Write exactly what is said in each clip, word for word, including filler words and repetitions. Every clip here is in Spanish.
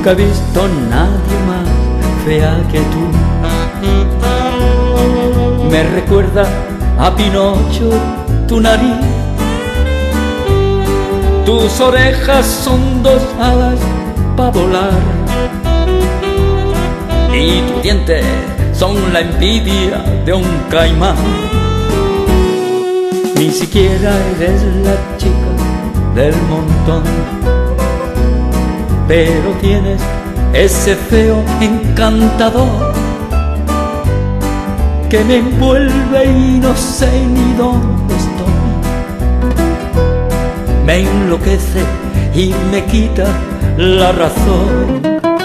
Nunca he visto nadie más fea que tú. Me recuerda a Pinocho tu nariz. Tus orejas son dos alas para volar y tus dientes son la envidia de un caimán. Ni siquiera eres la chica del montón, pero tienes ese feo encantador que me envuelve y no sé ni dónde estoy. Me enloquece y me quita la razón.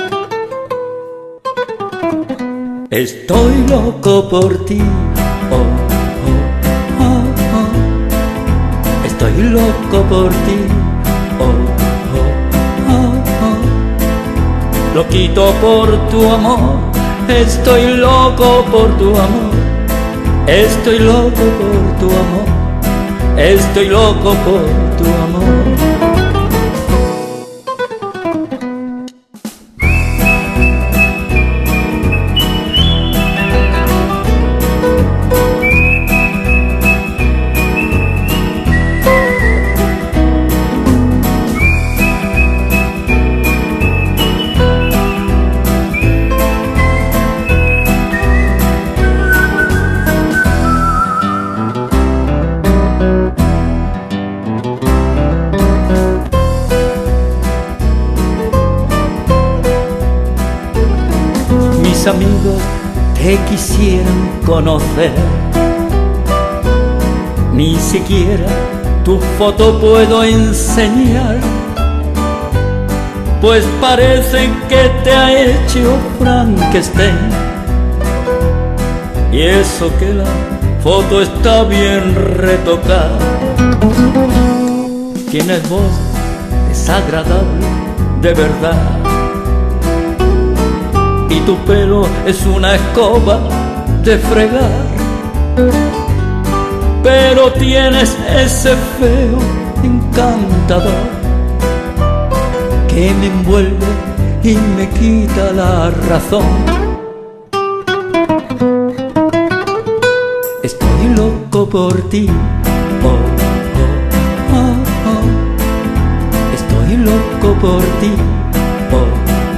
Estoy loco por ti, oh, oh, oh, oh. Estoy loco por ti, oh, oh, oh, oh. Loquito por tu amor, estoy loco por tu amor. Estoy loco por tu amor, estoy loco por tu amor. Mis amigos te quisieran conocer, ni siquiera tu foto puedo enseñar, pues parece que te ha hecho Frankenstein. Y eso que la foto está bien retocada. Tienes voz desagradable de verdad, y tu pelo es una escoba de fregar, pero tienes ese feo encantador que me envuelve y me quita la razón. Estoy loco por ti, oh, oh, oh, oh. Estoy loco por ti, oh.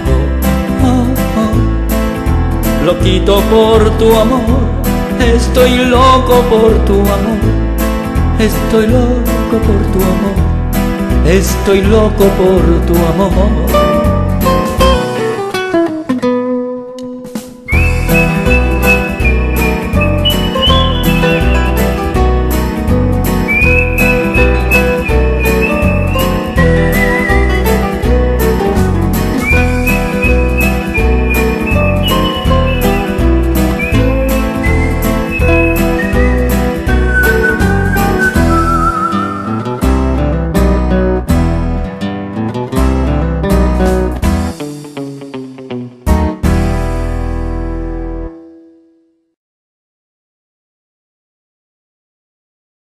Loquito por tu amor, estoy loco por tu amor. Estoy loco por tu amor, estoy loco por tu amor.